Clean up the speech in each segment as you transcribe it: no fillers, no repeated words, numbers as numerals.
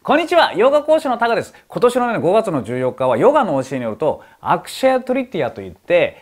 こんにちは、ヨガ講師のタカです。今年のね、5月の14日はヨガの教えによると、アクシャヤトリティヤといって、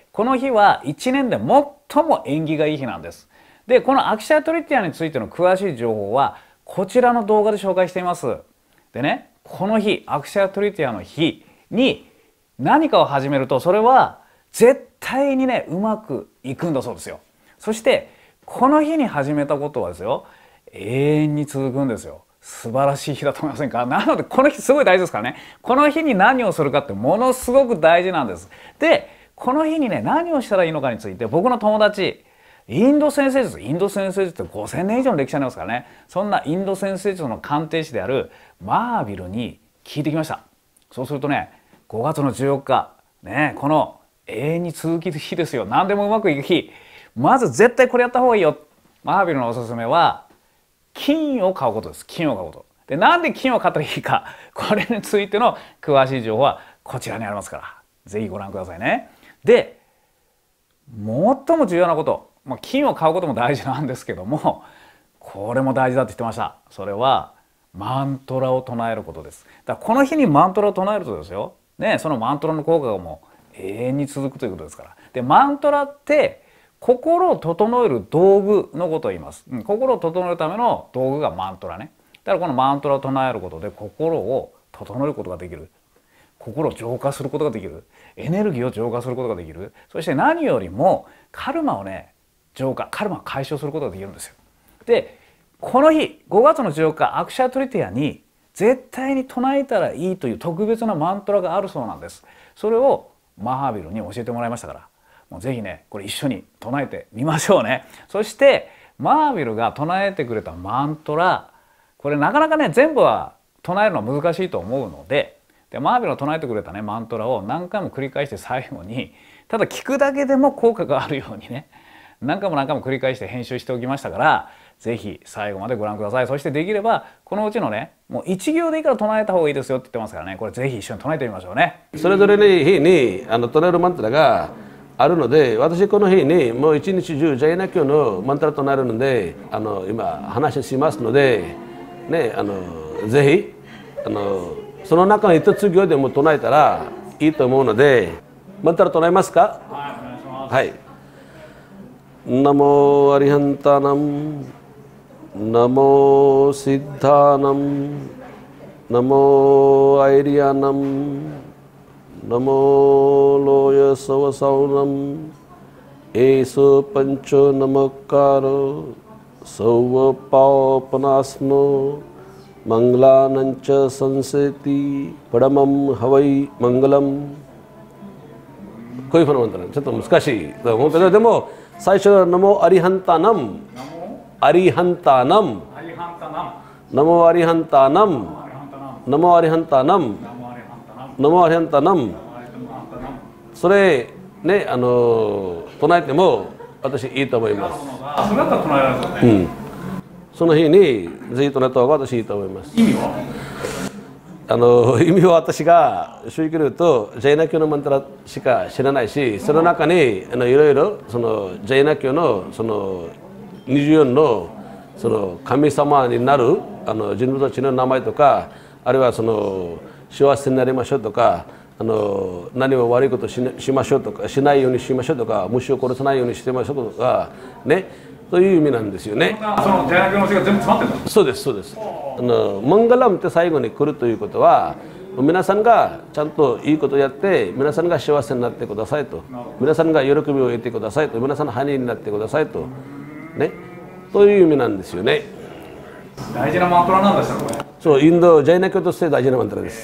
この日は1年で最も縁起がいい日なんです。で、このアクシャヤトリティヤについての詳しい情報は、こちらの動画で紹介しています。でね、この日、アクシャヤトリティヤの日に何かを始めると、それは絶対にね、うまくいくんだそうですよ。そして、この日に始めたことはですよ、永遠に続くんですよ。素晴らしい日だと思いませんか？なのでこの日すごい大事ですからね。この日に何をするかってものすごく大事なんです。で、この日にね、何をしたらいいのかについて僕の友達、インド先生術って5000年以上の歴史ありますからね。そんなインド先生術の鑑定士であるマービルに聞いてきました。そうするとね、5月の14日、ね、この永遠に続く日ですよ。何でもうまくいく日。まず絶対これやった方がいいよ。マービルのおすすめは金を買うことです。金を買うこと。で、なんで金を買ったらいいか、これについての詳しい情報はこちらにありますから、ぜひご覧くださいね。で、最も重要なこと、金を買うことも大事なんですけども、これも大事だって言ってました。それはマントラを唱えることです。だからこの日にマントラを唱えるとですよ、ね、そのマントラの効果がもう永遠に続くということですから。で、マントラって心を整える道具のことを言います。心を整えるための道具がマントラね。だからこのマントラを唱えることで心を整えることができる。心を浄化することができる。エネルギーを浄化することができる。そして何よりもカルマをね、カルマを解消することができるんですよ。で、この日、5月の14日、アクシャトリティヤに絶対に唱えたらいいという特別なマントラがあるそうなんです。それをマハービルに教えてもらいましたから。もうぜひね、これ一緒に唱えてみましょうね。そしてマービルが唱えてくれたマントラ、これなかなかね全部は唱えるのは難しいと思うので、マービルが唱えてくれたねマントラを何回も繰り返して最後にただ聞くだけでも効果があるようにね、何回も繰り返して編集しておきましたから、ぜひ最後までご覧ください。そしてできればこのうちのね、もう1行でいいから唱えた方がいいですよって言ってますからね、これぜひ一緒に唱えてみましょうね。 それぞれの日に唱えるマントラがあるので、私この日にもう一日中ジャイナ教のマントラとなるので、今話しますので、ね、ぜひその中の一つ行でも唱えたらいいと思うので、マントラ唱えますか？ はい、お願いします。 はい。ナモアリハンタナム、ナモシッダナム、ナモアイリアナム、ナモロヤサワサウナム、エソパンチョナマカロ、サワパオパナスノ、マングラナンチャサンセティ、パダマムハワイマンガラム。こういうふうなもんだね。ちょっと難しいと思うけど、でも最初はナモアリハンタナム、アリハンタナム、ナモアリハンタナム、ナモアリハンタナム、ナモアリハンタナム。それね、唱えても私いいと思います。 あ、それだったら唱えられるんですね。 その日にぜひ唱えた方が私いいと思います。 意味は？ 意味は私が宗教で言うとジャイナ教のマントラしか知らないし、その中にいろいろそのジャイナ教のその24のその神様になる人物たちの名前とか、あるいはその幸せになりましょうとか、何も悪いことしましょうとか、しないようにしましょうとか、虫を殺さないようにしてましょうとかね、という意味なんですよね。 そのジャイナ教の教えが全部詰まってるんですか？ そうです、そうです。マンガラムって最後に来るということは、皆さんがちゃんといいことをやって皆さんが幸せになってくださいと、皆さんが喜びを得てくださいと、皆さんのハニーになってくださいとね、という意味なんですよね。 大事なマントラなんですよこれ。 そう、インドジャイナ教として大事なマントラです。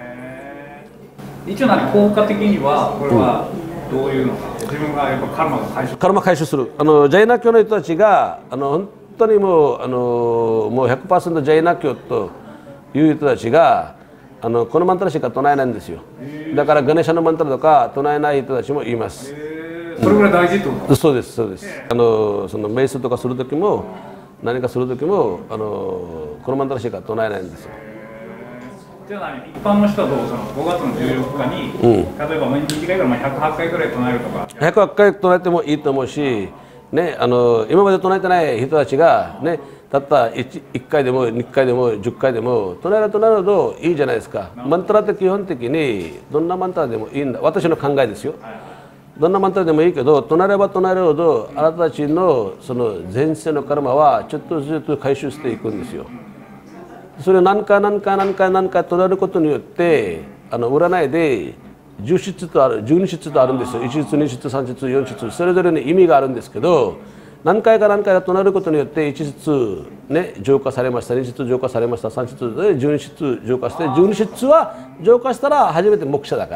一応効果的にはこれはどういうのか、自分がやっぱカルマ解消する。ジャイナ教の人たちが本当にもう100% ジャイナ教という人たちがこのマントラしか唱えないんですよ。だからガネシャのマントラとか唱えない人たちもいます。 それぐらい大事ってこと？ そうです、そうです。その瞑想とかする時も何かする時もこのマントラしか唱えないんですよ。 じゃあ一般の人はどう、その5月の14日に、例えば短いから108回ぐらい唱えるとか。 108回唱えてもいいと思うし、ね、今まで唱えてない人たちが、ね、 たった1回でも2回でも10回でも唱えるとなるといいじゃないですか。マントラって基本的にどんなマントラでもいいんだ。私の考えですよ。どんなマントラでもいいけど、唱えれば唱えるほどあなたたちのその前世のカルマはちょっとずつ回収していくんですよ。それを何回唱えることによって占いで10室とある12室とあるんですよ。1室2室3室4室それぞれに意味があるんですけど、何回か唱えることによって1室ね浄化されました、2室浄化されました、3室で12室浄化して、12室は浄化したら初めてモクシャだから。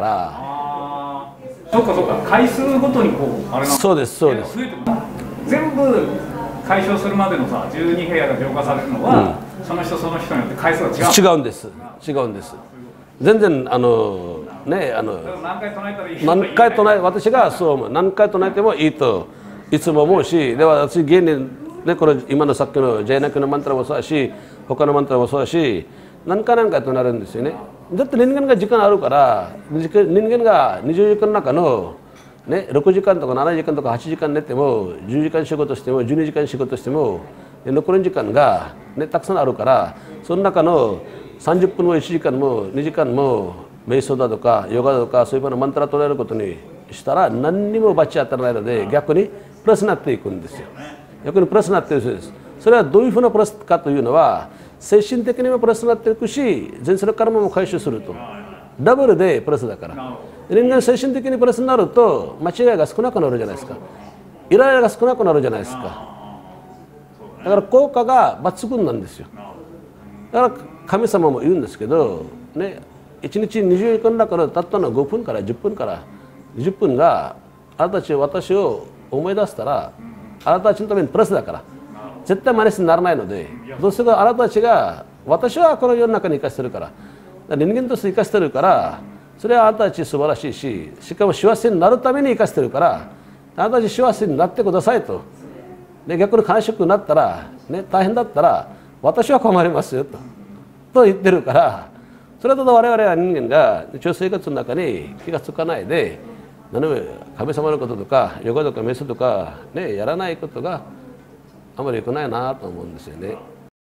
そうか回数ごとにこうあれなんそうです全部解消するまでのさ12部屋が浄化されるのは、その人その人によって回数が違うんです。 全然何回唱え私がそう思う。何回唱えてもいいといつも思うし、では私現にねこれ今のさっきのジャイナクのマントラもそうだし、他のマントラもそうだし、何回となるんですよね。だって人間が時間あるから、人間が20時間の中のね6時間とか7時間とか8時間寝ても10時間仕事しても12時間仕事しても残りの時間がねたくさんあるから、その中の30分も1時間も2時間も瞑想だとかヨガだとかそういうのマントラ唱えることにしたら何にも罰当たらないので、逆にプラスになっていくんですよ。逆にプラスになっているそうです。それはどういうふうなプラスかというのは、精神的にもプラスになっていくし、前世のカルマも回収するとダブルでプラスだから。人間精神的にプラスになると間違いが少なくなるじゃないですか。イライラが少なくなるじゃないですか。だから効果が抜群なんですよ。だから神様も言うんですけどね、1日20時間の中のたったの5分から10分から20分があなたたち私を思い出したら、あなたたちのためにプラスだから、絶対マイナスにならないので、どうせあなたたちが私はこの世の中に生かしてるから、人間として生かしてるから、それはあなたたち素晴らしいし、しかも幸せになるために生かしてるから、あなたたち幸せになってくださいと。で逆に感触になったら、ね、大変だったら私は困りますよと言ってるから、それだと我々は人間が日常生活の中に気がつかないで、神様のこととかヨガとかメソとか、ね、やらないことがあまり良くないなと思うんですよね。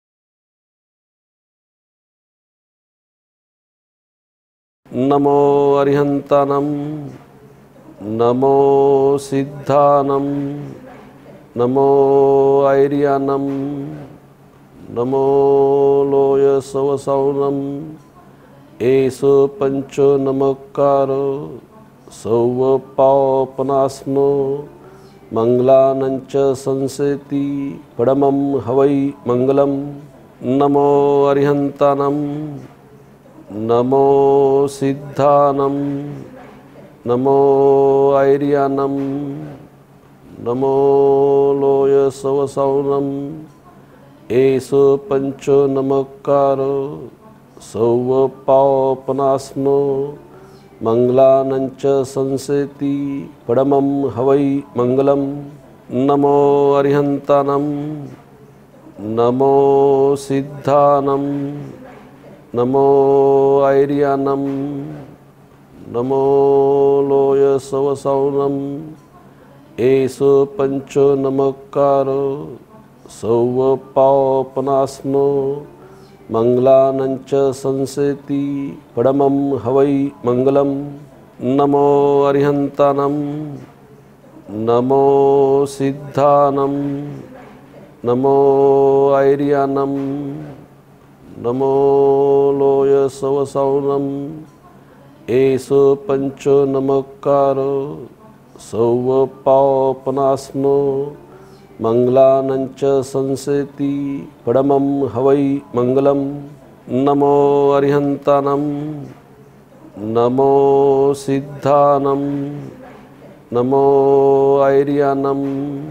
ナモアリハンタナム、ナモシッダナム、ナモアイリアナム、ナモロヤサワサウナム、エソパンチョナマカロSauva Paupanasmo Manglanancha Sanseti Padamam Havai Mangalam Namo Arihantanam Namo Siddhanam Namo Airianam Namo Loya Savasaunam Eso Pancho Namakaro Sauva Paupanasmo Manglanancha Sanseti Padamam Havai Mangalam Namo Arihantanam Namo Siddhanam Namo Airianam Namo Loya Savasaunam Eso Pancho Namakaro Sauva Paupanasmo Manglanancha Sanseti Padamam Havai Mangalam Namo Arihantanam Namo Siddhanam Namo Airianam Namo Loya Savasaunam Eso Pancho Namakaro Sauva Paupanasmo Manglanancha Sanseti Padamam Havai Mangalam Namo Arihantanam Namo Siddhanam Namo Airianam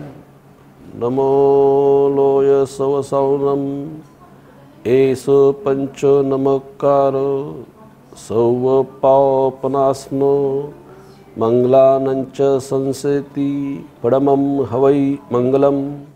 Namo Loya Savasaunam Eso Pancho Namakaro Sauva Paupanasmo Manglanancha Sanseti Padamam Havai Mangalam